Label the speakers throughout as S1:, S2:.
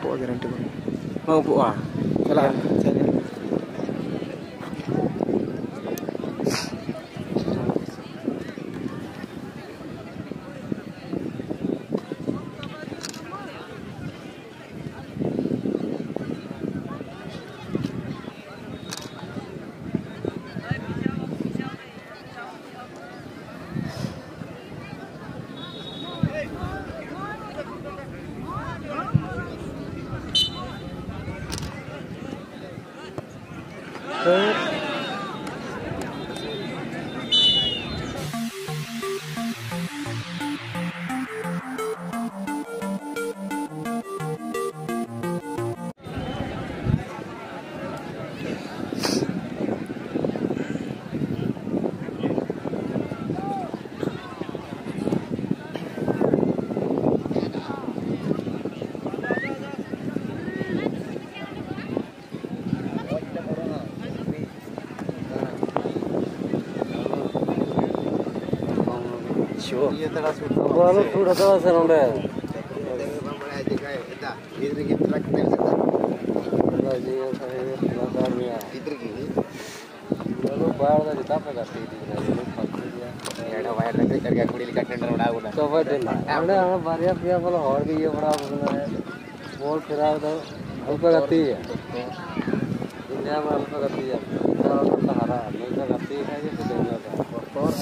S1: Guarantee
S2: mau buah
S1: चला
S2: Baru sudah selesai udah. Lalu baru dari apa kasih di
S3: एड़ा wire लग करके कुड़ी लिखा टेंडर बना हुआ
S2: तो वह दिन हमने हमें बारिया पिया बोला और भी ये बड़ा बना है बोल फिरा तो अल्प गति है इंडिया में अल्प गति है और सहारा नहीं तो गति है ये तो देना था और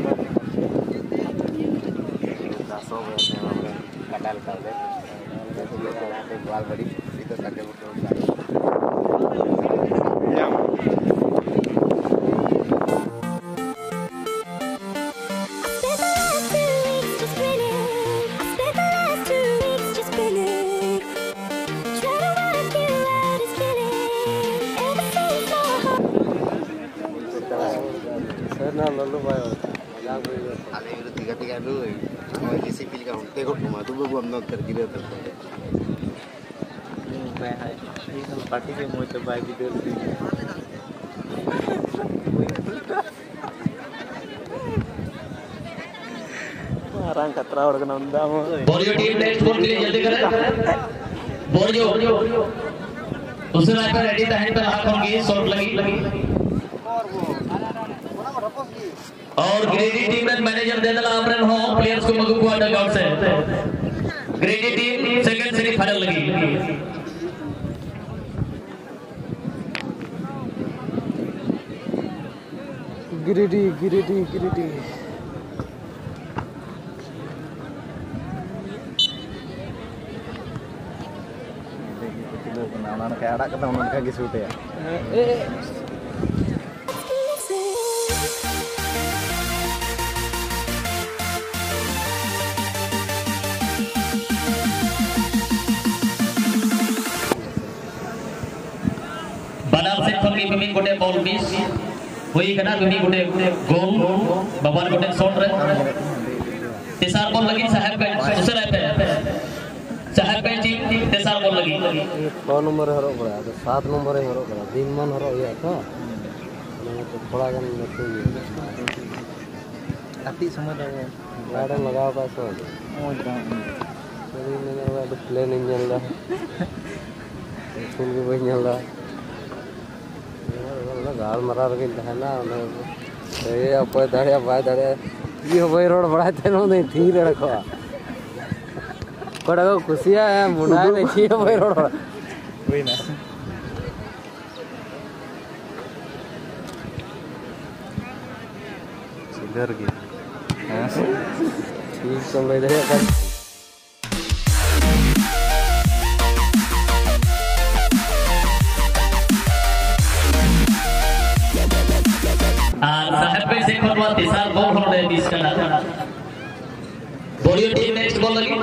S3: दासों में हमने कटाल कर दे तो बाल बड़ी सीधा करके वो
S2: ना लल्लू भाई मजाक भी
S3: आले itu tiga dulu mau di sipil kan tengok rumah tu gua amnot terkira tu
S1: मैं है ये हम पार्टी के मुंह पे बाइक भी दे दी मारांग खतरा और नंदा
S4: बोरियो टीम नेक्स्ट बॉल के लिए जल्दी करें बोरियो दूसरे लाइन पर रेडी दाहिने पर हाथ होंगे शॉट लगी और ग्रेडी टीम में मैनेजर देदला आमरन हो प्लेयर्स को मगु को डगआउट से ग्रेडी टीम सेकंड सेमीफाइनल लगी
S2: Giridih
S3: orang kayak ada ketemu orang kayak gitu ya
S4: बालाल से फंगी मिमी गोटे बॉल मिस होई कना मिमी गोटे गोल बाबान गोटे शॉट रे तेसार बॉल लगी साहब पे दूसरा पे साहब पे टीम तेसार बॉल लगी
S2: 6 नंबर हरो पड़ा तो 7 नंबर हरो पड़ा दिन मन हरो या तो थोड़ा गन तो ये
S1: अति समय लगे
S2: गार्डन लगाओ का सो मेरी मैंने वाला प्लेन इंजन ला स्कूल के वही चलता गाल मरा रही है ना ये अब दाड़िया बाय दाड़िया ये वही रोड बढ़ाते ना नहीं थी रखो पर अगर खुशियाँ है मुंडा नहीं थी वही रोड
S1: वही ना
S3: सिलर की
S2: ठीक समझ रहे हैं
S4: साहब पे से फरवा तेसार बॉल हो रहे 20 का बोलियो टीम नेक्स्ट बॉल लगी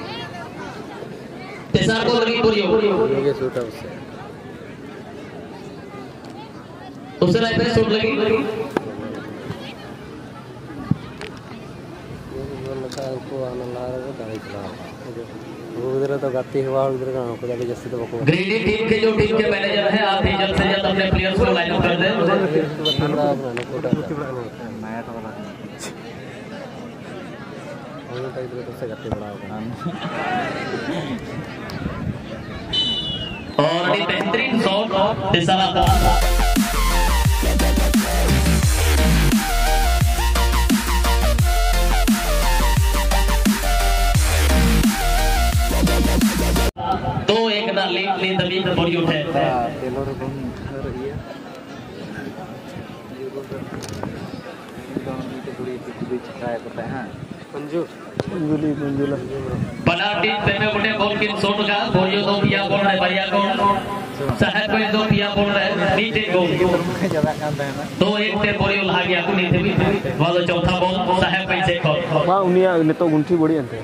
S4: तेसार बॉल लगी बोलियो
S2: ये शूट है उससे
S4: दूसरे लाइन पे शूट लगी
S2: ये बॉल लगा को आना ला रहा है गाड़ी चला वो उधर तो गति हुआ उधर का को जाके जैसे तो बको
S4: ग्रेडी टीम के जो टीम के मैनेजर हैं आप ही जल्द से जल्द अपने प्लेयर्स को लाइन अप कर दें
S3: नया तो वाला
S2: टाइप से गति बड़ा होगा
S4: और ये बेहतरीन शॉट तीसरा बॉल तो एक ना लीड तभी बड़ी उठे
S3: टेलर बन रही है
S4: penalti peme udah bol kin shot ka boyo do pia bol hai bariya ko sahab ko do pia bol hai नीचे गोल तो एक ते बोरी उल्हा गया को नीचे भी वाला चौथा बॉल साहब पैसे को
S1: मा उनिया ने तो गुंठी बड़ी अंते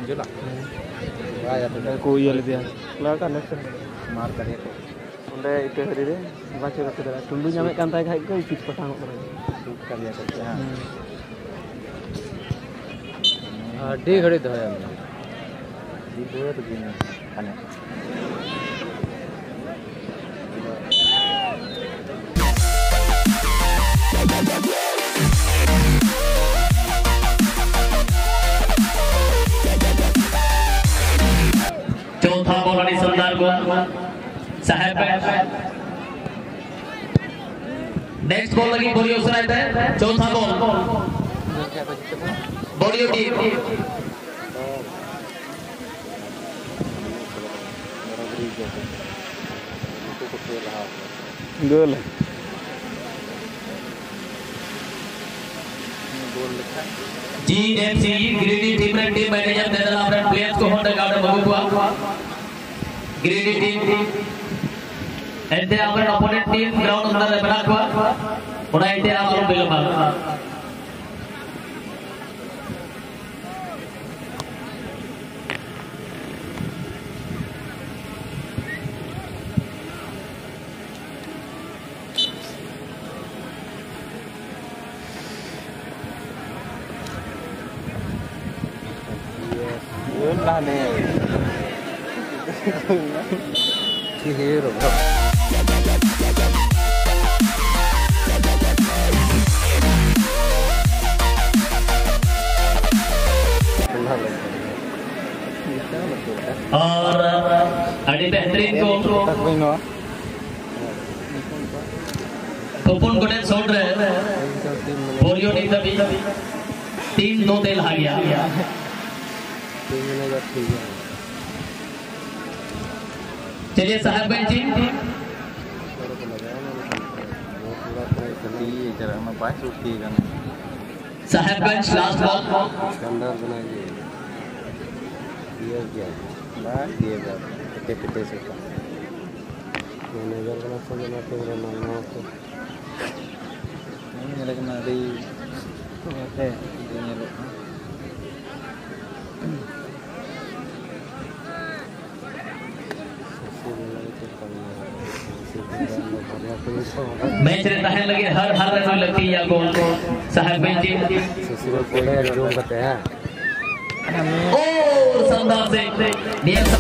S1: को ये ले दिया लगा नेक्स्ट
S3: मार करे
S1: उंडे इते हरी रे बाचे करते दा टुंडू जामे कान ताय खाय को पिच पटांग करे
S3: शूट कर दिया करते हैं
S2: हड्डी घड़ी तो है
S3: ये पूरा तो दिन खाने
S4: चौथा बॉल वाली सरदार को साहब नेक्स्ट बॉल लगी बोली उसने है चौथा बॉल बॉडी team
S1: goal
S4: GMC Giridih team रे टीम मैनेजर देदला अपने प्लेयर्स को होंडा गार्ड बगुआ गिरिडीह टीम एते अपने ओपोनेंट टीम ग्राउंड अंदर बना हुआ उड़ा एते आप बिलमा
S2: hero
S4: और अड़ी बेहतरीन को ओपन गोटे शॉट रे बोरियो नहीं तभी 3-2 तेल आ गया चलिए Sahebganj team Sahebganj last ball
S2: शानदार बनाएंगे दिया दिएगा पिटे से मैनेजर बना समझना तो मानना तो
S3: नहीं लेकिन अभी है
S4: मैच रहता है लगे हर रन में लगती है गोल साहबगंज टीम
S2: सुशील कोड़े जो बताया
S4: ओ शानदार से